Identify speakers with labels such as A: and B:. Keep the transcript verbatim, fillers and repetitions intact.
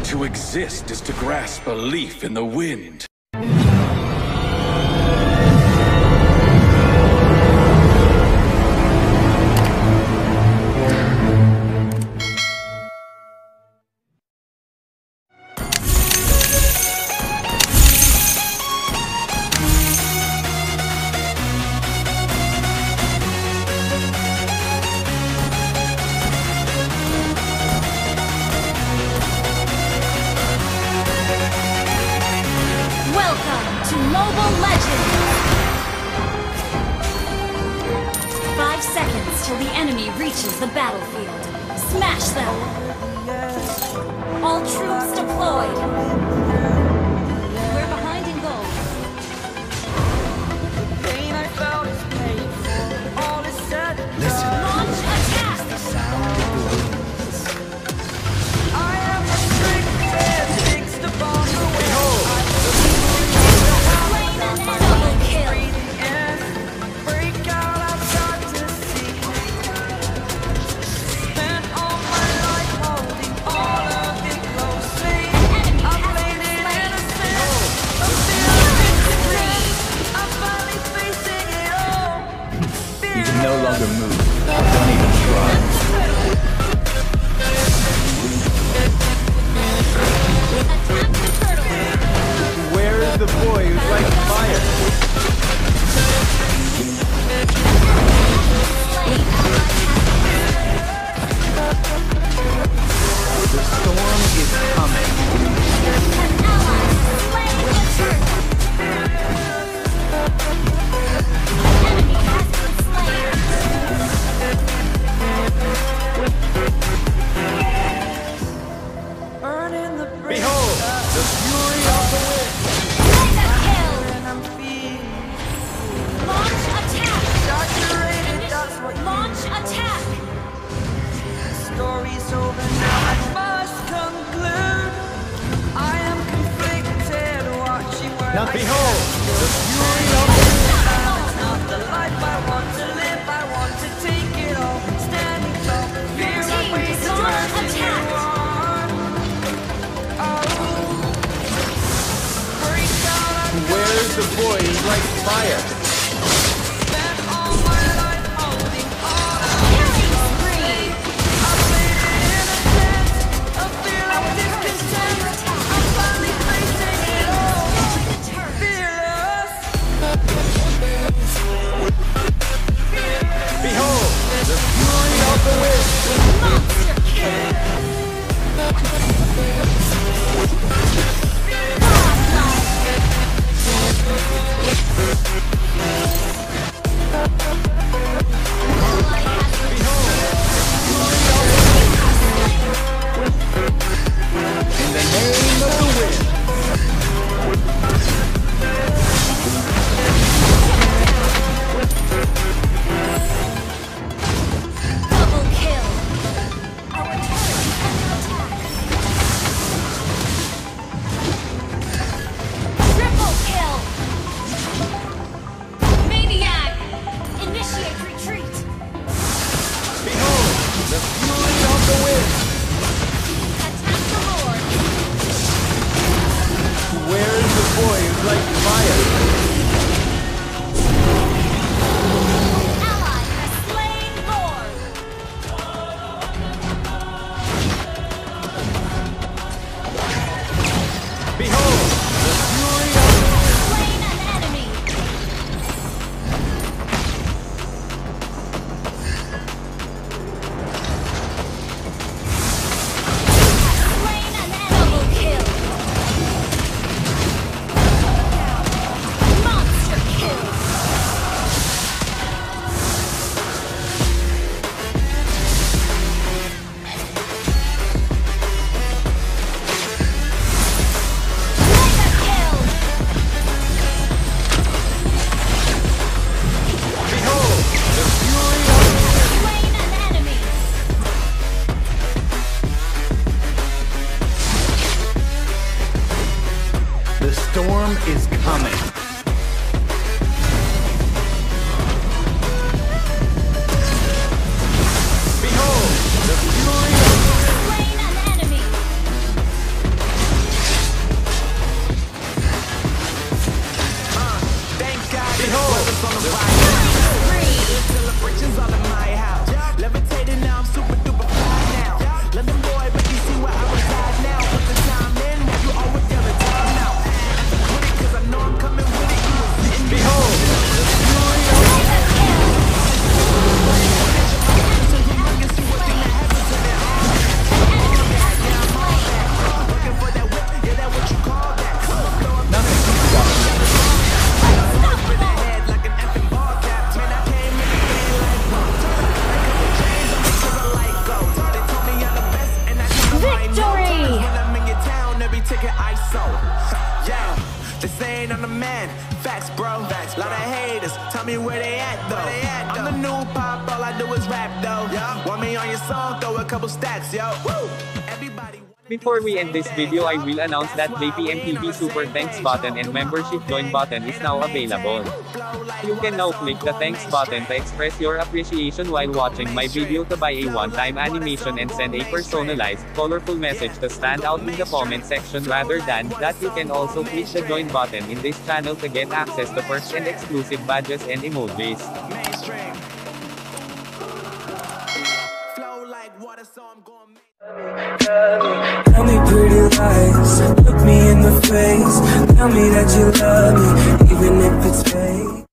A: To exist is to grasp a leaf in the wind.
B: Mobile Legends! Five seconds till the enemy reaches the battlefield. Smash them! All troops deployed! We're behind in gold.
A: Listen.
B: Launch attack!
A: No longer move. Don't even try. Where is the boy who's like fire? The storm is coming.
B: An ally has slain the turtle. Enemy has been slain.
A: Behold, the fury of the wind.
B: Mega kill! Launch attack! Launch attack!
C: Story's over now, I must conclude. I am conflicted, watching where
A: Now
C: I
A: behold, the fury of the wind.
C: It's not the life I want to live, I want to take it all. Standing tall, fear
B: Team
C: of ways to
B: Zone
C: drive you
B: attack.
C: on. Oh, break out, I've
A: Where's the boy who's like fire?
C: spent all my life holding on.
B: Killing spree!
C: I played it in a sense, a feel of discontent. I'm finally facing it all.
B: The turret!
C: Fearless.
A: Behold, the fury of the wind.
B: Monster kill!
A: In the name of the wind.
B: Double kill! Our turret is under attack. Triple kill! Maniac! Initiate retreat!
A: Behold, the fury of the wind.
B: Attack the Lord!
A: Where is the boy who's like fire?
B: Ally has slain Lord!
A: Behold, the fury of
B: Slain an enemy! Slain an enemy! Double kill! Monster kill! Mega kill!
A: Behold, the fury of
B: Slain an enemy!
A: the storm is coming. Behold, the fury of
B: Slain an enemy!
D: ain't on the man. Facts, bro. Facts, lot of haters. Tell me where they at, though. They at, though. I'm the new pop, all I do is rap, though. Yeah. Want me on your song? Throw a couple stacks, yo. Woo! Everybody.
E: Before we end this video, I will announce that J P M T V Super Thanks button and membership join button is now available. You can now click the thanks button to express your appreciation while watching my video, to buy a one-time animation and send a personalized, colorful message to stand out in the comment section. Rather than that, you can also click the join button in this channel to get access to perks and exclusive badges and emojis.
D: Mainstream. Flow like water, so I'm going.
C: Tell me pretty lies, look me in the face. Tell me that you love me, even if it's fake.